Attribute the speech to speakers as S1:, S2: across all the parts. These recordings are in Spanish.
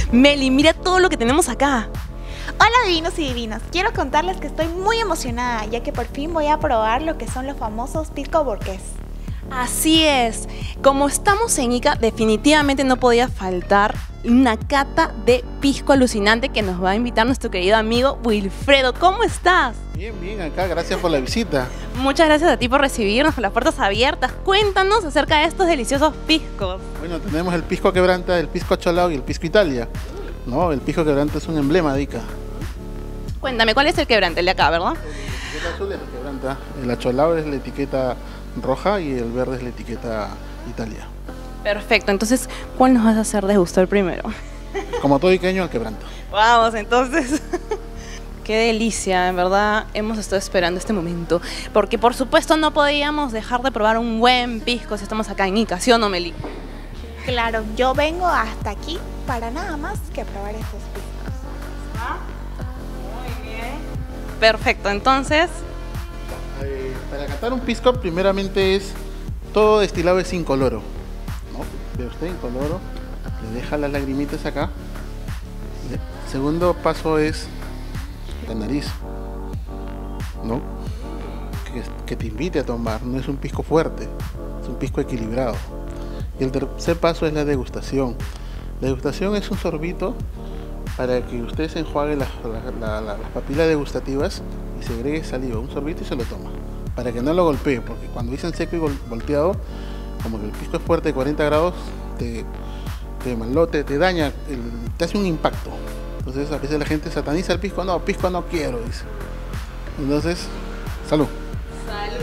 S1: Meli, mira todo lo que tenemos acá.
S2: Hola divinos y divinas, quiero contarles que estoy muy emocionada ya que por fin voy a probar lo que son los famosos pisco burqués.
S1: Así es, como estamos en Ica, definitivamente no podía faltar una cata de pisco alucinante que nos va a invitar nuestro querido amigo Wilfredo. ¿Cómo estás?
S3: Bien, acá, gracias por la visita.
S1: Muchas gracias a ti por recibirnos con las puertas abiertas. Cuéntanos acerca de estos deliciosos piscos.
S3: Bueno, tenemos el pisco quebranta, el pisco acholado y el pisco Italia. ¿No? El pisco quebranta es un emblema de Ica.
S1: Cuéntame, ¿cuál es el quebrante? El de acá, ¿verdad?
S3: La etiqueta azul es el quebranta, el acholado es la etiqueta roja y el verde es la etiqueta Italia.
S1: Perfecto, entonces, ¿cuál nos vas a hacer degustar primero?
S3: Como todo iqueño, el quebranta.
S1: Vamos, entonces. Qué delicia, en verdad hemos estado esperando este momento, porque por supuesto no podíamos dejar de probar un buen pisco si estamos acá en Ica, ¿sí o no, Meli?
S2: Claro, yo vengo hasta aquí para nada más que probar estos piscos.
S1: Muy bien. Perfecto, entonces.
S3: Para catar un pisco, primeramente es todo destilado es incoloro. ¿No? Ve usted, incoloro, le deja las lagrimitas acá. El segundo paso es la nariz, ¿no? Que te invite a tomar, no es un pisco fuerte, es un pisco equilibrado. Y el tercer paso es la degustación. La degustación es un sorbito para que usted se enjuague las papilas degustativas y se agregue saliva, un sorbito y se lo toma, para que no lo golpee, porque cuando dicen seco y volteado, como que el pisco es fuerte de 40 grados, te malote, te daña, te hace un impacto. Entonces a veces la gente sataniza el pisco no quiero, dice. Entonces, salud.
S1: Salud.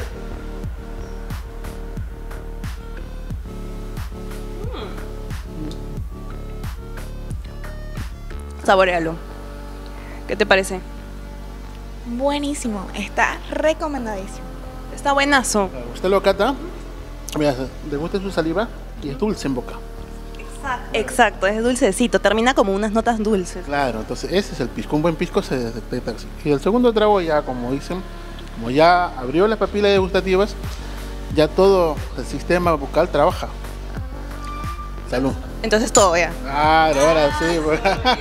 S1: Saborealo. ¿Qué te parece?
S2: Buenísimo, está recomendadísimo.
S1: Está buenazo.
S3: Usted lo cata, mira, deguste su saliva y es dulce en boca.
S1: Exacto, es dulcecito, termina como unas notas dulces.
S3: Claro, entonces ese es el pisco, un buen pisco se detecta así. Y el segundo trago ya, como dicen, como ya abrió las papilas degustativas, ya todo el sistema bucal trabaja. Salud.
S1: Entonces todo ya.
S3: Claro, ahora sí. Pues.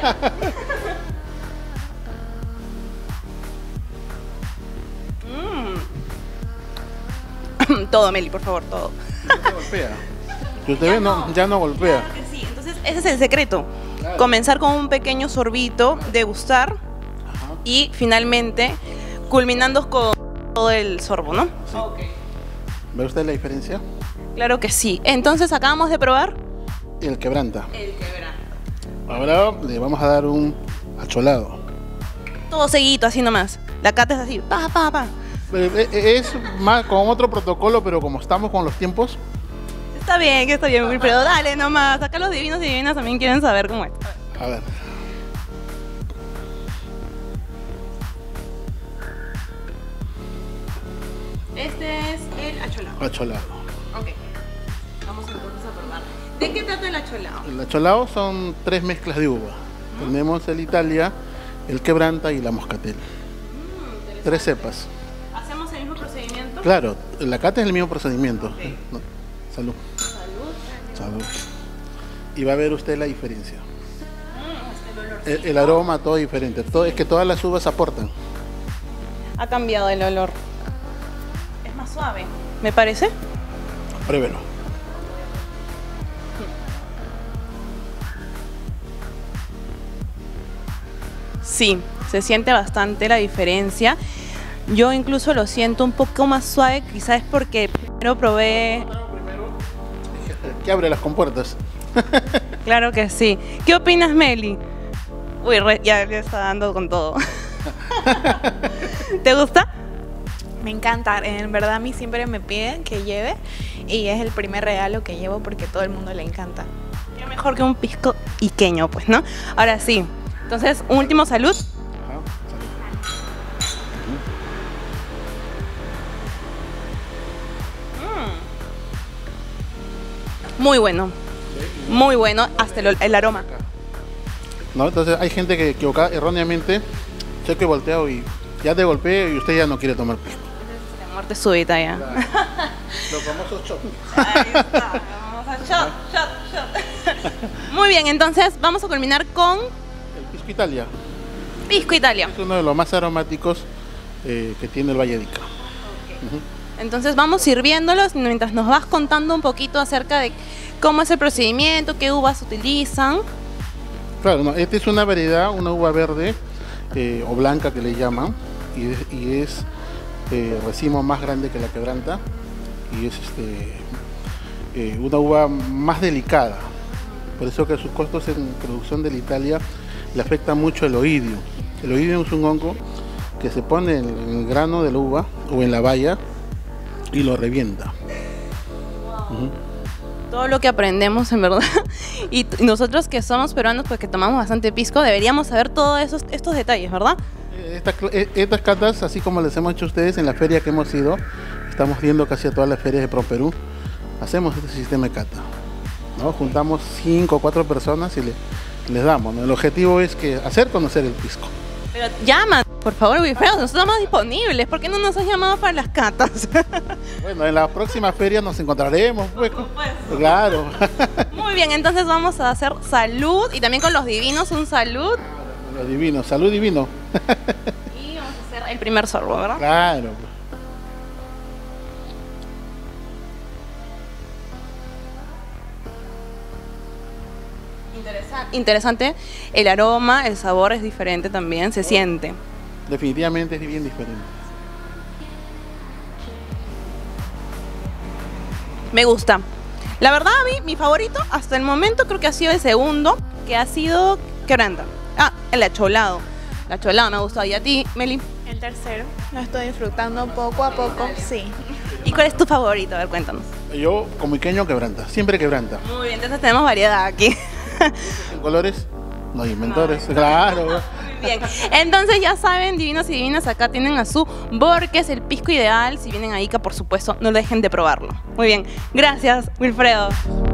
S1: Todo, Meli, por favor, todo.
S3: No golpea. Si usted ve, ya no golpea.
S1: Claro que sí, entonces ese es el secreto.
S3: Claro.
S1: Comenzar con un pequeño sorbito, degustar y finalmente culminando con todo el sorbo, ¿no?
S3: Sí. ¿Ve usted la diferencia?
S1: Claro que sí. Entonces acabamos de probar
S3: El quebranta.
S1: el quebrante.
S3: Ahora le vamos a dar un acholado.
S1: Todo seguidito, así nomás. La cata es así, pa.
S3: Es más con otro protocolo, pero como estamos con los tiempos,
S1: Está bien, Wilfredo. Dale nomás. Acá los divinos y divinas también quieren saber cómo es.
S3: a ver.
S1: Este es el acholado.
S3: Acholado.
S1: Ok. Vamos entonces a probar. ¿De qué trata el acholado?
S3: El acholado son 3 mezclas de uva. Tenemos el Italia, el quebranta y la moscatel. 3 cepas.
S1: ¿Hacemos el mismo procedimiento?
S3: Claro, la cata es el mismo procedimiento. No, salud. Salud. Y va a ver usted la diferencia. El aroma, todo diferente. Es que todas las uvas aportan.
S1: Ha cambiado el olor. Es más suave, me parece.
S3: Pruébelo.
S1: Sí, se siente bastante la diferencia. Yo incluso lo siento un poco más suave, quizás es porque primero probé.
S3: Que abre las compuertas.
S1: Claro que sí. ¿Qué opinas, Meli? Uy, ya le está dando con todo. ¿Te gusta?
S2: Me encanta, en verdad a mí siempre me piden que lleve y es el primer regalo que llevo porque a todo el mundo le encanta.
S1: Qué mejor que un pisco iqueño, pues, ¿no? Ahora sí. Entonces, un último salud.
S3: Ajá, salud.
S1: Muy bueno. Muy bueno, hasta el aroma.
S3: ¿No? Entonces hay gente que equivocada erróneamente sé que volteado y ya te golpeé y usted ya no quiere tomar pisco.
S1: La muerte súbita ya.
S3: Los famosos shots.
S1: Ahí está. Vamos a shot. Muy bien, entonces vamos a culminar con
S3: El pisco Italia
S1: Pisco Italia.
S3: es uno de los más aromáticos que tiene el Valle de Ica.
S1: Entonces vamos sirviéndolos mientras nos vas contando un poquito acerca de cómo es el procedimiento, qué uvas utilizan.
S3: Claro, no, esta es una variedad, una uva verde o blanca que le llaman, y es racimo más grande que la quebranta, y es una uva más delicada. Por eso que sus costos en producción de la Italia le afecta mucho el oidio. El oidio es un hongo que se pone en el grano de la uva o en la baya y lo revienta. Ujú.
S1: Todo lo que aprendemos, en verdad. Y nosotros que somos peruanos, pues que tomamos bastante pisco, deberíamos saber todos estos detalles, ¿verdad?
S3: Estas catas, así como les hemos hecho a ustedes en la feria que hemos ido, estamos yendo casi a todas las ferias de Pro Perú, hacemos este sistema de cata, ¿no? Juntamos 5 o 4 personas y les damos, ¿no? El objetivo es hacer conocer el pisco.
S1: Pero llaman, por favor, Wilfredo, nosotros estamos disponibles. ¿Por qué no nos has llamado para las catas?
S3: Bueno, en la próxima feria nos encontraremos, pues. Claro.
S1: Muy bien, entonces vamos a hacer salud y también con los divinos un salud.
S3: Lo divino, salud divino.
S1: Y vamos a hacer el primer sorbo, ¿verdad?
S3: Claro.
S1: Interesante, el aroma, el sabor es diferente también, se siente.
S3: Definitivamente es bien diferente.
S1: Me gusta. La verdad, a mí, mi favorito hasta el momento creo que ha sido el segundo, que ha sido quebranta. Ah, el acholado. El acholado me ha gustado. ¿Y a ti, Meli?
S2: El tercero, lo estoy disfrutando poco a poco, sí.
S1: ¿Y cuál es tu favorito? A ver, cuéntanos.
S3: Yo, como iqueño, quebranta, siempre quebranta.
S1: Muy bien, entonces tenemos variedad aquí.
S3: En colores, no hay inventores, claro.
S1: Muy bien. Entonces ya saben, divinos y divinas, acá tienen a su Borges, el pisco ideal. Si vienen a Ica, por supuesto, no dejen de probarlo. Muy bien, gracias, Wilfredo.